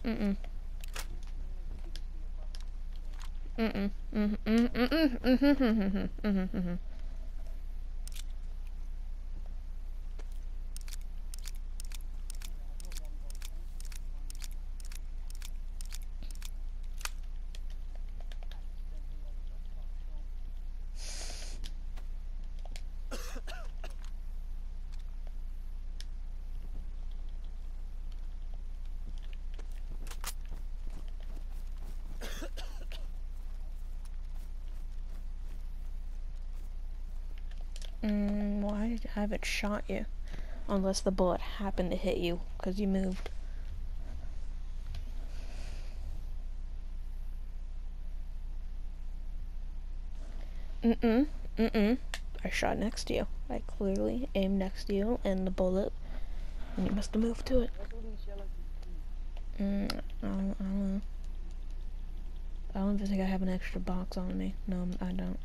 Mm-mm. Mm-mm. Mm-mm. Mm-mm. Mm-mm. Mm-mm. Mm-mm. Mm-mm. Why haven't shot you? Unless the bullet happened to hit you, because you moved. Mm-mm. Mm-mm. I shot next to you. I clearly aimed next to you, and the bullet, and you must have moved to it. I don't know. I don't even think I have an extra box on me. No, I don't.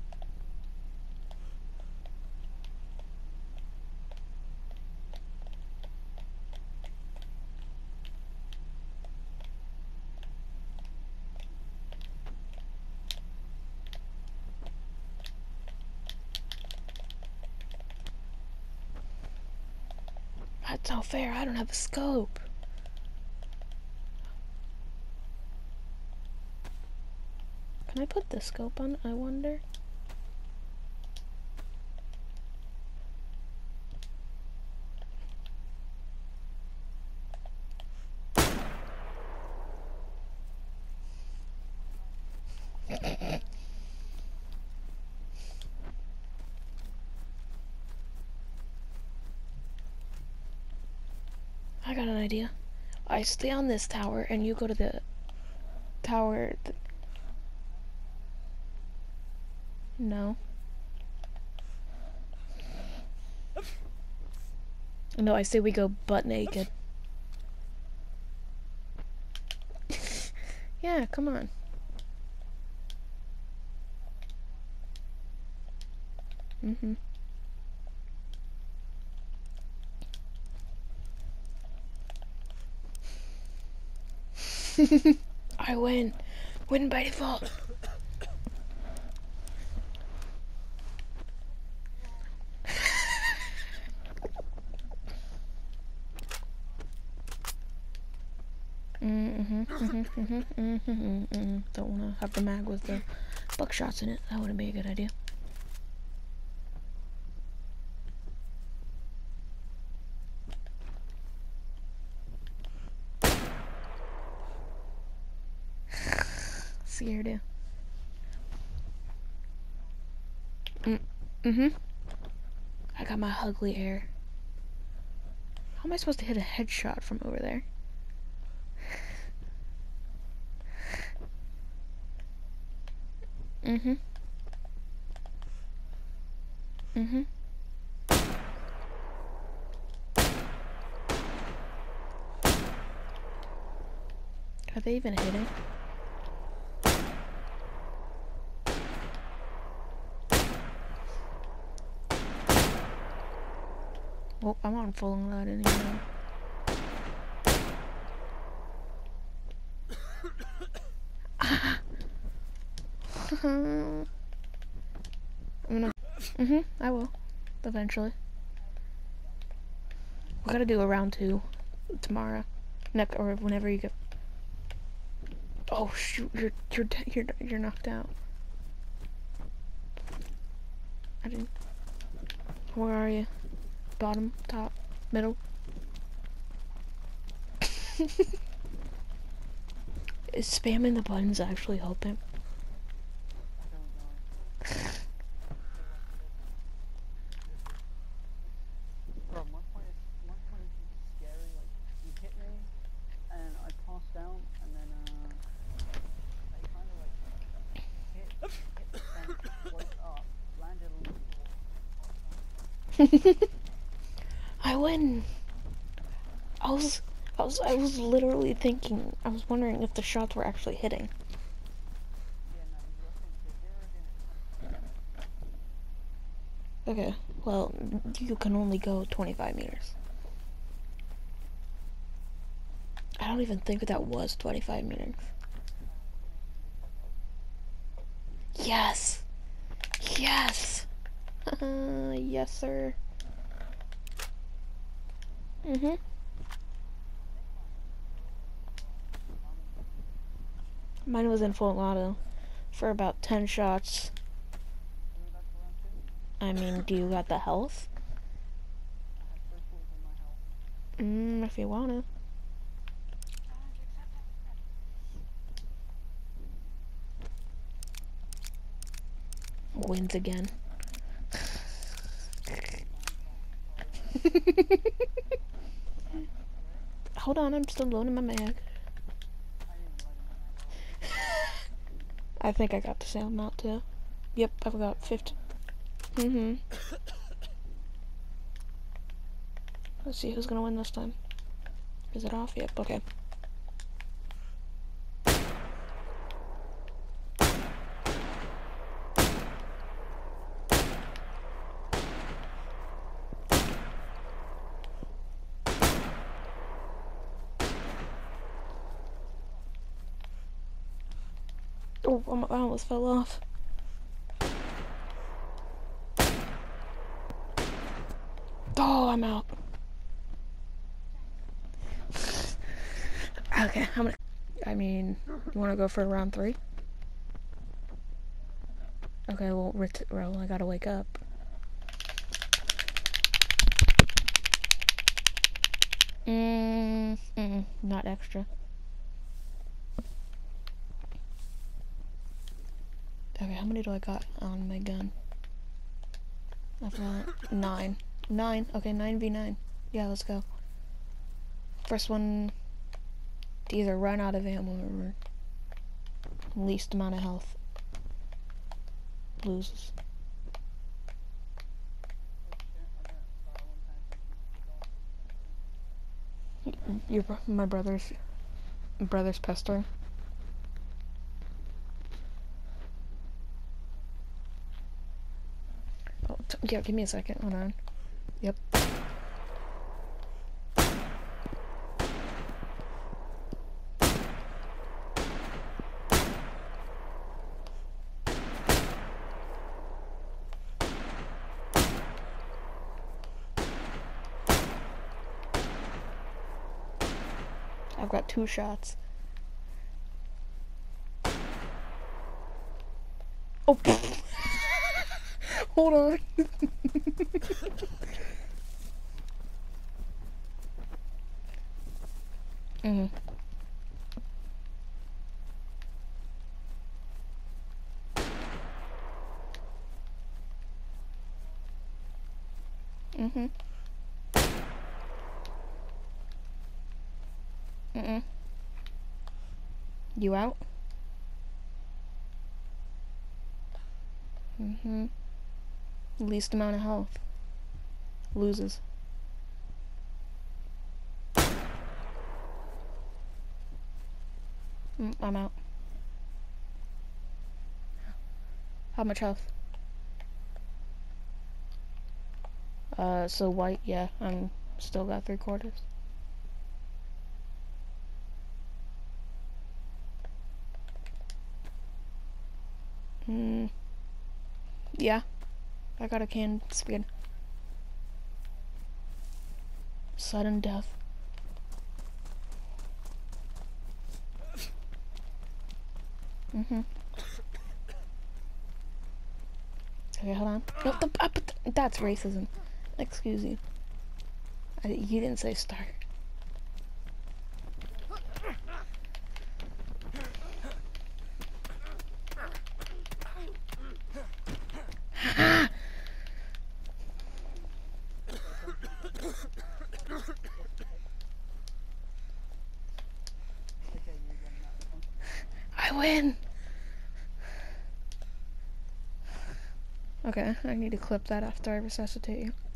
That's not fair. I don't have a scope. Can I put the scope on, I wonder? I got an idea. I stay on this tower, and you go to the tower. No. No, I say we go butt naked. Yeah, come on. Mm-hmm. I win. Win by default. Don't want to have the mag with the buckshots in it. That wouldn't be a good idea. Scared you. I got my ugly hair. How am I supposed to hit a headshot from over there? Mm-hmm. Mm-hmm. Are they even hitting? Well, I'm on full load anyway. I'm gonna... I will. Eventually. We gotta do a round 2 tomorrow. Or whenever you get... Oh shoot, you're knocked out. I didn't... Where are you? Bottom, top, middle? Is spamming the buttons actually helping? I win. I was literally thinking. I was wondering if the shots were actually hitting. Okay. Well, you can only go 25 meters. I don't even think that was 25 meters. Yes! Yes! Yes, sir. Mm-hmm. Mine was in full auto for about 10 shots. I mean, do you got the health? If you want to. Wins again. Hold on, I'm still loading my mag. I think I got the same amount too. Yep, I've got 50. Let's see who's gonna win this time. Is it off? Yep, okay. Oh, I almost fell off. Oh, I'm out. Okay, I mean, you want to go for round 3? Okay, well, I gotta wake up. Not extra. Okay, how many do I got on my gun? I've got 9. 9. Okay, 9v9. Yeah, let's go. First one to either run out of ammo or least amount of health loses. My brother's pester. Oh, yeah, give me a second. Hold on. Yep. I've got 2 shots. Oh, hold on. Mhm. Mhm. You out? Least amount of health loses. I'm out. How much health? So white, yeah, I'm still got 3/4. Yeah, I got a canned speed. Sudden death. Okay, hold on. No, that's racism. Excuse you. You didn't say start. I win! Okay, I need to clip that after I resuscitate you.